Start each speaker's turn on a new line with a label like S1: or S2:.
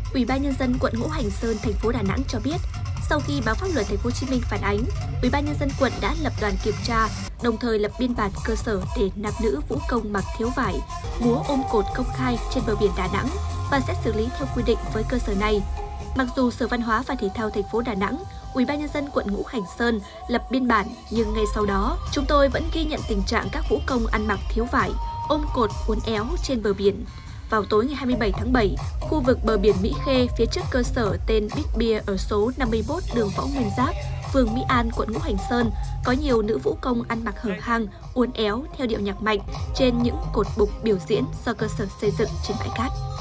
S1: Ủy ban nhân dân quận Ngũ Hành Sơn, thành phố Đà Nẵng cho biết, sau khi báo pháp luật thành phố Hồ Chí Minh phản ánh, Ủy ban nhân dân quận đã lập đoàn kiểm tra, đồng thời lập biên bản cơ sở để nam nữ vũ công mặc thiếu vải, múa ôm cột công khai trên bờ biển Đà Nẵng và sẽ xử lý theo quy định với cơ sở này. Mặc dù Sở Văn hóa và Thể thao thành phố Đà Nẵng, Ủy ban nhân dân quận Ngũ Hành Sơn lập biên bản, nhưng ngay sau đó, chúng tôi vẫn ghi nhận tình trạng các vũ công ăn mặc thiếu vải, ôm cột uốn éo trên bờ biển. Vào tối ngày 27 tháng 7, khu vực bờ biển Mỹ Khê phía trước cơ sở tên Big Beer ở số 51 đường Võ Nguyên Giáp, phường Mỹ An, quận Ngũ Hành Sơn, có nhiều nữ vũ công ăn mặc hở hang, uốn éo theo điệu nhạc mạnh trên những cột bục biểu diễn do cơ sở xây dựng trên bãi cát.